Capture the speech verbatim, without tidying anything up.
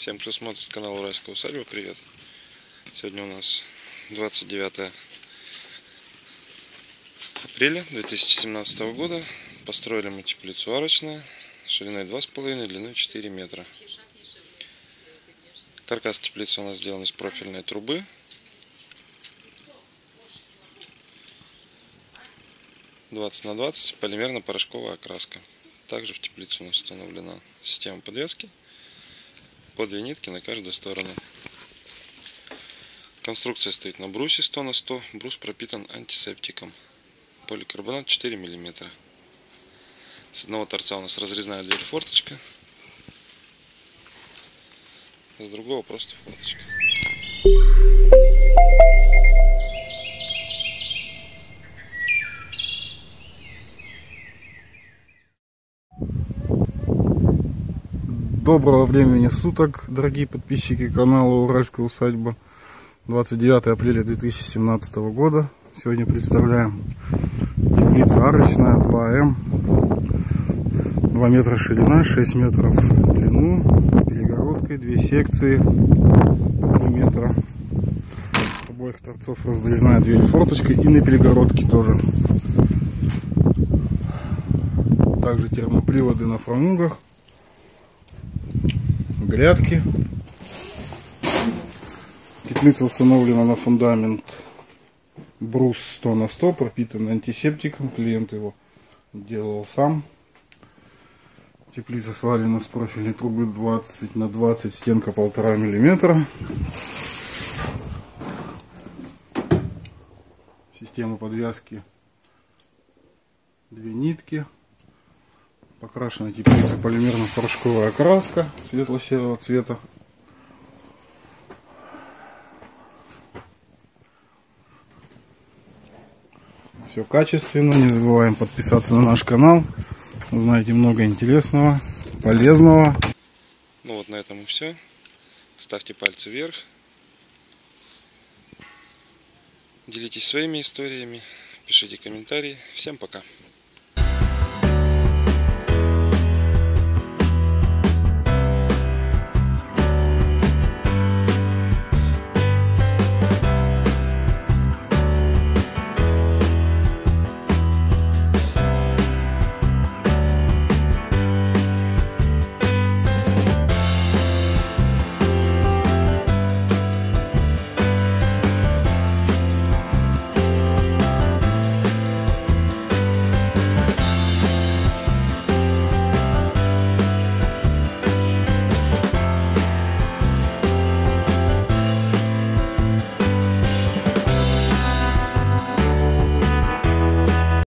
Всем, кто смотрит канал Уральская усадьба, привет! Сегодня у нас двадцать девятое апреля две тысячи семнадцатого года. Построили мы теплицу арочная, шириной два с половиной, длиной четыре метра. Каркас теплицы у нас сделан из профильной трубы. двадцать на двадцать, полимерно-порошковая окраска. Также в теплице у нас установлена система подвески по две нитки на каждую сторону. Конструкция стоит на брусе сто на сто. Брус пропитан антисептиком. Поликарбонат четыре миллиметра. С одного торца у нас разрезная дверь-форточка. С другого просто форточка. Доброго времени суток, дорогие подписчики канала Уральская усадьба. двадцать девятое апреля две тысячи семнадцатого года. Сегодня представляем теплица арочная два эм. два метра ширина, шесть метров в длину. С перегородкой, две секции по три метра. С обоих торцов разрезная дверь форточка и на перегородке тоже. Также термоприводы на фрамугах. Грядки. Теплица установлена на фундамент брус сто на сто, пропитан антисептиком. Клиент его делал сам. Теплица свалена с профильной трубы двадцать на двадцать, стенка полтора миллиметра. Система подвязки две нитки. Покрашена теплица полимерно-порошковая окраска светло-серого цвета. Все качественно. Не забываем подписаться на наш канал. Узнаете много интересного, полезного. Ну вот на этом и все. Ставьте пальцы вверх. Делитесь своими историями. Пишите комментарии. Всем пока.